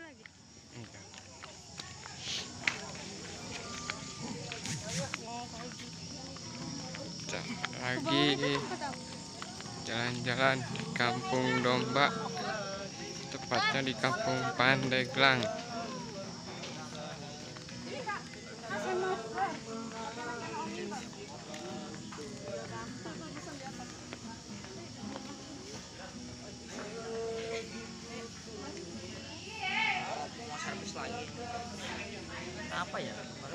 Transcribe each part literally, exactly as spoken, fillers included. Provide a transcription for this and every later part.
Enggak. Lagi jalan-jalan di Kampung Domba, tepatnya di Kampung Pandeglang. Apa ya?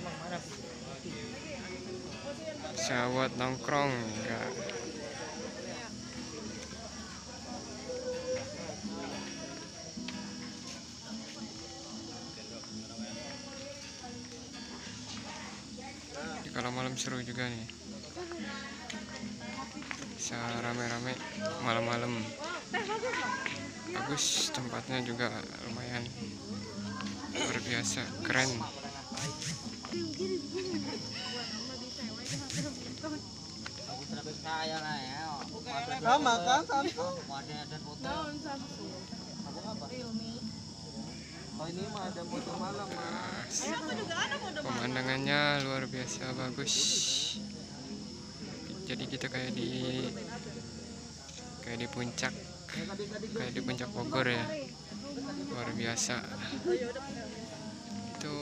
Pesawat nongkrong enggak. Kalau malam seru juga nih, bisa rame-rame malam-malam. Bagus, tempatnya juga lumayan luar biasa, keren. Sama kan? Oh, ini mah ada foto malam, Mas. Pemandangannya luar biasa bagus. Jadi kita kayak di kayak di puncak, kayak di puncak Bogor ya. Luar biasa. Itu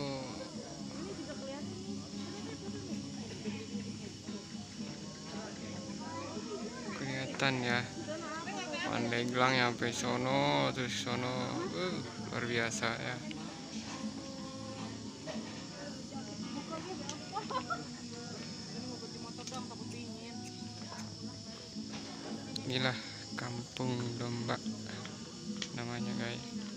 kelihatan ya. Pandeglang sampai sono, terus sono, uh, luar biasa ya. Inilah Kampung Domba namanya, guys.